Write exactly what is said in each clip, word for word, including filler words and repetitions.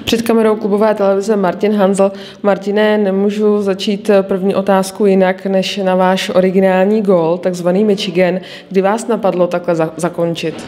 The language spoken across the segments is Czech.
Před kamerou klubové televize Martin Hanzl. Martine, nemůžu začít první otázku jinak než na váš originální gól, takzvaný Michigan. Kdy vás napadlo takhle za- zakončit?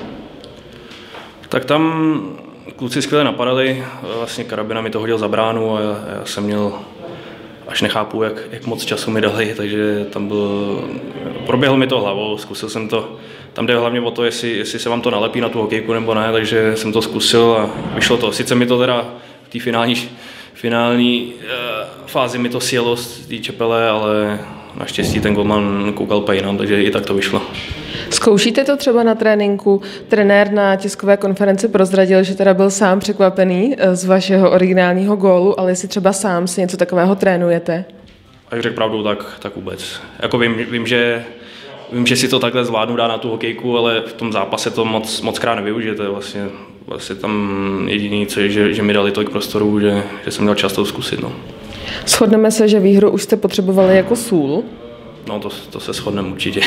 Tak tam kluci skvěle napadali, vlastně Karabina mi to hodil za bránu a já, já jsem měl, až nechápu, jak, jak moc času mi dali, takže tam byl, proběhlo mi to hlavou, zkusil jsem to, tam jde hlavně o to, jestli, jestli se vám to nalepí na tu hokejku nebo ne, takže jsem to zkusil a vyšlo to. Sice mi to teda v té finální, finální uh, fázi mi to sjelo z té čepele, ale naštěstí ten golman koukal úplně jinam, takže i tak to vyšlo. Zkoušíte to třeba na tréninku? Trenér na tiskové konferenci prozradil, že teda byl sám překvapený z vašeho originálního gólu, ale jestli třeba sám si něco takového trénujete? A jak řekl pravdu, tak, tak vůbec. Jako vím, vím, že, vím, že si to takhle zvládnu dát na tu hokejku, ale v tom zápase to moc, moc krát nevyužijete. Vlastně, vlastně tam jediný, co je, že, že mi dali tolik prostoru, že, že jsem měl často zkusit. No. Shodneme se, že výhru už jste potřebovali jako sůl? No to, to se shodneme určitě.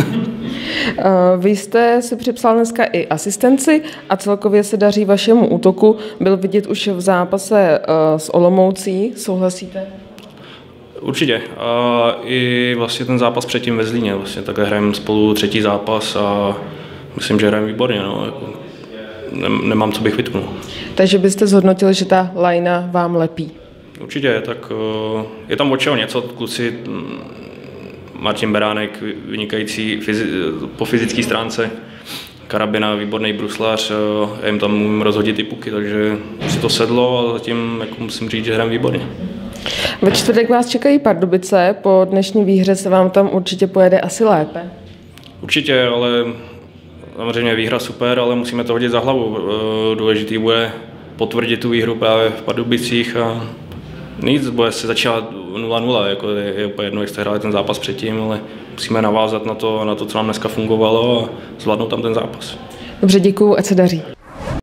Vy jste si připsal dneska i asistenci a celkově se daří vašemu útoku. Byl vidět už v zápase s Olomoucí, souhlasíte? Určitě. A i vlastně ten zápas předtím ve Zlíně. Vlastně takhle hrajeme spolu třetí zápas a myslím, že hrajeme výborně. No. Jako, nemám, co bych vytknul. Takže byste zhodnotil, že ta lajna vám lepí? Určitě, tak je tam od čeho něco. Kluci, Martin Beránek, vynikající po fyzické stránce, Karabina, výborný bruslař, já jim tam můžu rozhodit i puky, takže si to sedlo a zatím jako musím říct, že hrám výborně. Ve čtvrtek vás čekají Pardubice, po dnešní výhře se vám tam určitě pojede asi lépe. Určitě, ale samozřejmě výhra super, ale musíme to hodit za hlavu. Důležitý bude potvrdit tu výhru právě v Pardubicích a nic, bude se začínat nula nula, jako je, je úplně jedno, jak jste hráli ten zápas předtím, ale musíme navázat na to, na to, co nám dneska fungovalo a zvládnout tam ten zápas. Dobře, děkuju, ať se daří.